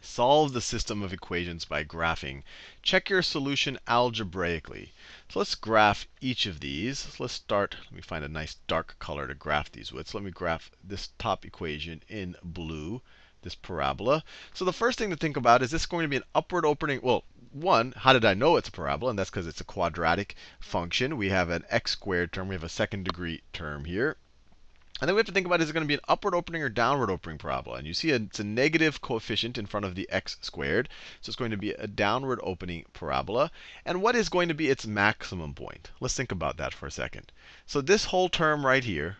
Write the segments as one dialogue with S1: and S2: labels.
S1: Solve the system of equations by graphing. Check your solution algebraically. So let's graph each of these. So let's start. Let me find a nice dark color to graph these with. So let me graph this top equation in blue, this parabola. So the first thing to think about is this going to be an upward opening? Well, one, how did I know it's a parabola? And that's because it's a quadratic function. We have an x squared term. We have a second degree term here. And then we have to think about, is it going to be an upward opening or downward opening parabola? And you see it's a negative coefficient in front of the x squared. So it's going to be a downward opening parabola. And what is going to be its maximum point? Let's think about that for a second. So this whole term right here,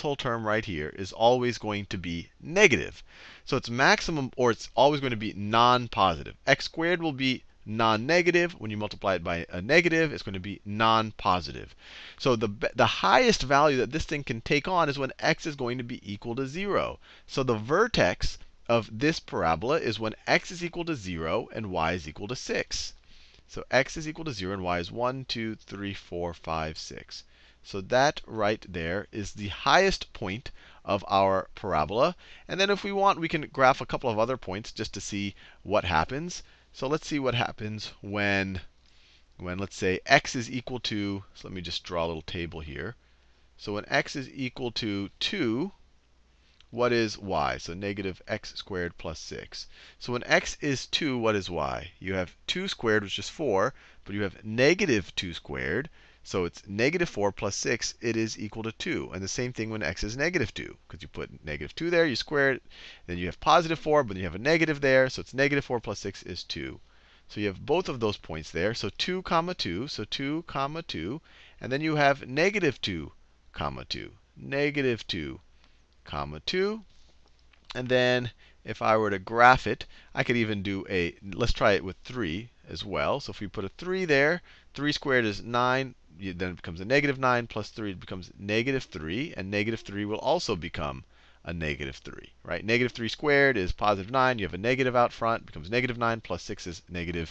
S1: is always going to be negative. So its maximum, or it's always going to be non-positive. X squared will be non-negative. When you multiply it by a negative, it's going to be non-positive. So the highest value that this thing can take on is when x is going to be equal to 0. So the vertex of this parabola is when x is equal to 0 and y is equal to 6. So x is equal to 0 and y is 1, 2, 3, 4, 5, 6. So that right there is the highest point of our parabola. And then if we want, we can graph a couple of other points just to see what happens. So let's see what happens when let's say x is equal to, so let me just draw a little table here. So when x is equal to 2, what is y? So negative x squared plus 6. So when x is 2, what is y? You have 2 squared, which is 4, but you have negative 2 squared. So it's negative 4 plus 6, it is equal to 2. And the same thing when x is negative 2, because you put negative 2 there, you square it. Then you have positive 4, but you have a negative there. So it's negative 4 plus 6 is 2. So you have both of those points there. So 2 comma 2. So 2 comma 2. And then you have negative 2 comma 2. Negative 2 comma 2. And then if I were to graph it, I could even do let's try it with 3 as well. So if we put a 3 there, 3 squared is 9. Then it becomes a negative 9 plus 3 becomes negative 3. And negative 3 will also become a negative 3. Right? Negative 3 squared is positive 9. You have a negative out front. It becomes negative 9 plus 6 is negative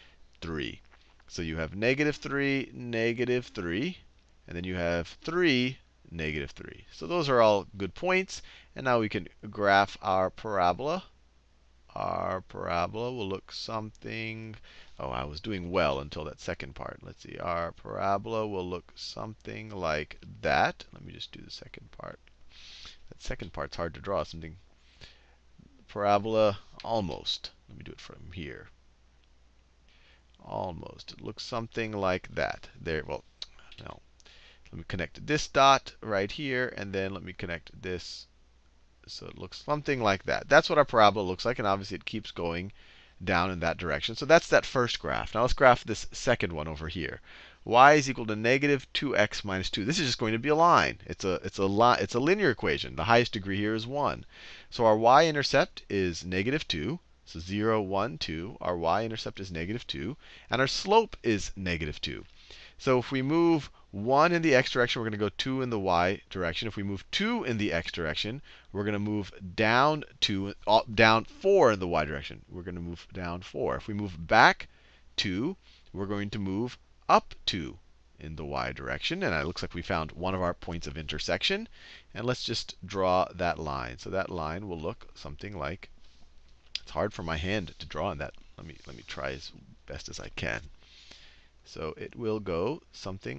S1: 3. So you have negative 3, negative 3. And then you have 3, negative 3. So those are all good points. And now we can graph our parabola. Our parabola will look something. Oh, I was doing well until that second part. Let's see. Our parabola will look something like that. Let me just do the second part. That second part's hard to draw. Something. Parabola, almost. Let me do it from here. Almost. It looks something like that. There. Well, no. Let me connect this dot right here, and then let me connect this. So it looks something like that. That's what our parabola looks like, and obviously it keeps going down in that direction. So that's that first graph. Now let's graph this second one over here. Y is equal to negative 2x minus 2. This is just going to be a line. It's a linear equation. The highest degree here is 1. So our y-intercept is negative 2. So 0, 1, 2. Our y-intercept is negative 2. And our slope is negative 2. So if we move 1 in the x direction, we're going to go 2 in the y direction. If we move 2 in the x direction, we're going to move down 4 in the y direction. We're going to move down 4. If we move back 2, we're going to move up 2 in the y direction. And it looks like we found one of our points of intersection. And let's just draw that line. So that line will look something like, it's hard for my hand to draw on that. Let me try as best as I can. So it will go something.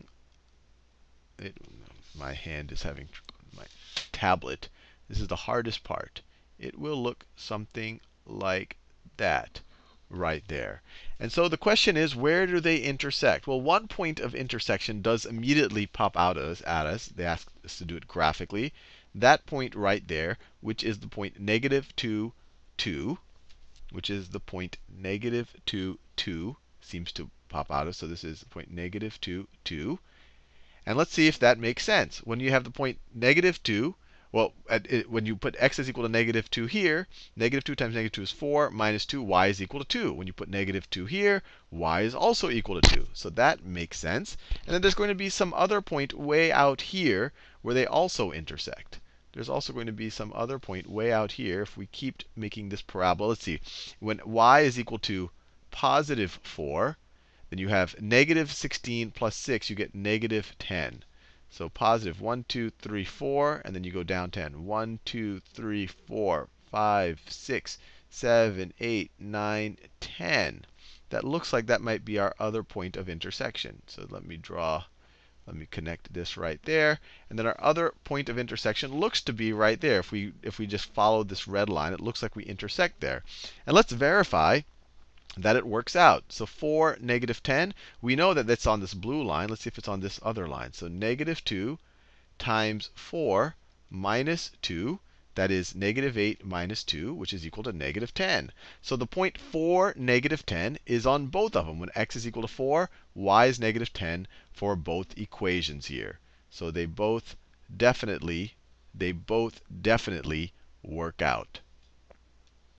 S1: My hand is having my tablet. This is the hardest part. It will look something like that right there. And so the question is, where do they intersect? Well, one point of intersection does immediately pop out at us. They ask us to do it graphically. That point right there, which is the point negative 2, 2, which is the point negative 2, 2, seems to pop out of. So this is the point negative 2, 2. And let's see if that makes sense. When you have the point negative 2, well, when you put x is equal to negative 2 here, negative 2 times negative 2 is 4, minus 2, y is equal to 2. When you put negative 2 here, y is also equal to 2. So that makes sense. And then there's going to be some other point way out here where they also intersect. There's also going to be some other point way out here if we keep making this parabola. Let's see. When y is equal to positive 4, then you have negative 16 plus 6, you get negative 10. So positive 1, 2, 3, 4, and then you go down 10. 1, 2, 3, 4, 5, 6, 7, 8, 9, 10. That looks like that might be our other point of intersection. So let me connect this right there. And then our other point of intersection looks to be right there. If we just follow this red line, it looks like we intersect there. And let's verify that it works out. So 4, -10, we know that that's on this blue line. Let's see if it's on this other line. So -2 times 4 minus 2, that is -8 minus 2, which is equal to -10. So the point 4, -10 is on both of them. When x is equal to 4, y is -10 for both equations here. So they both definitely work out.